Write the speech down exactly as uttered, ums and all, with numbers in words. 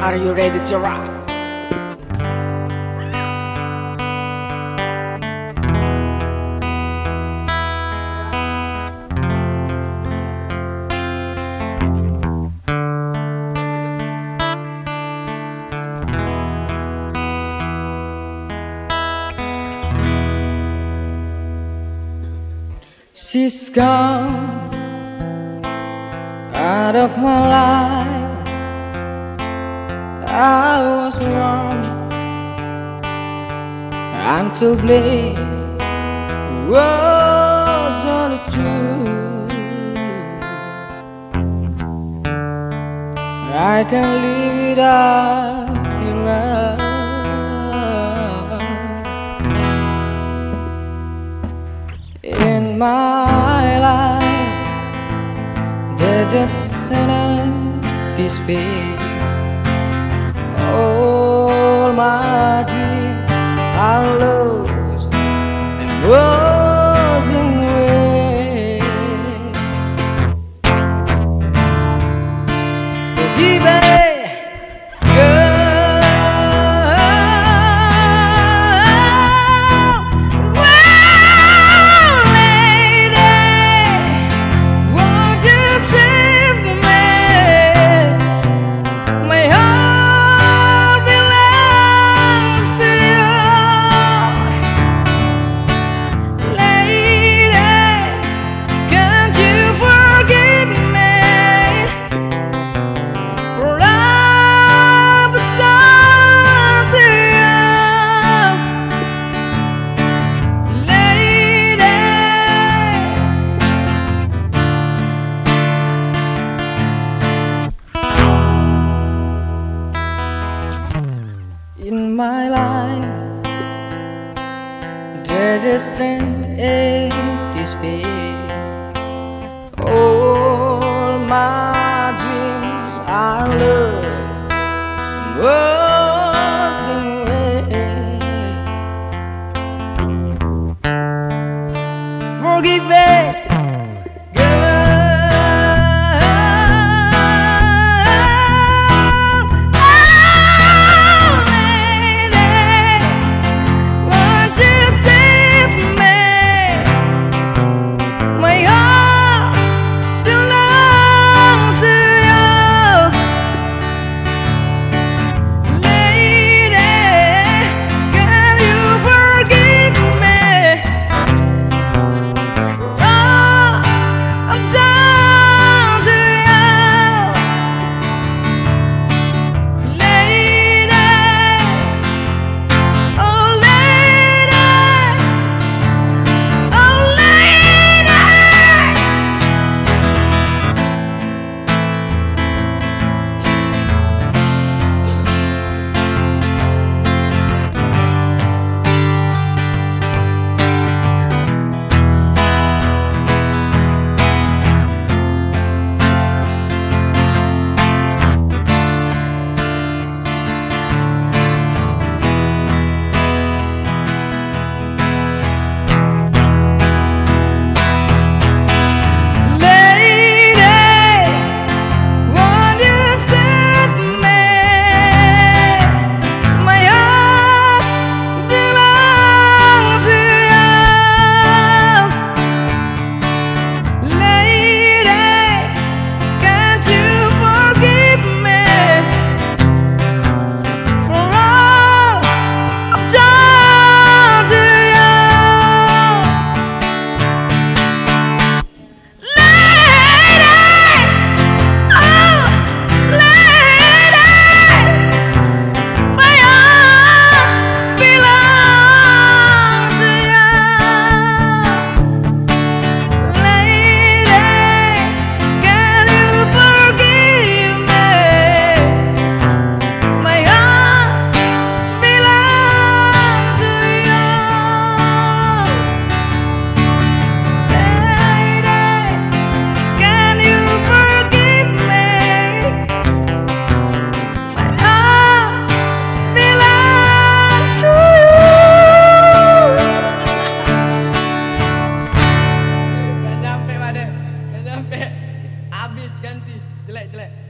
Are you ready to rock? She's gone out of my life. I was wrong, I'm to blame. Was all the truth? I can't live without your love. In my life, there's just an empty space. All my dreams are lost and wasn't away. Forgive me, girl. In my life, there's just an empty space. All my dreams are lost, lost away. Forgive me. Habis ganti jelek jelek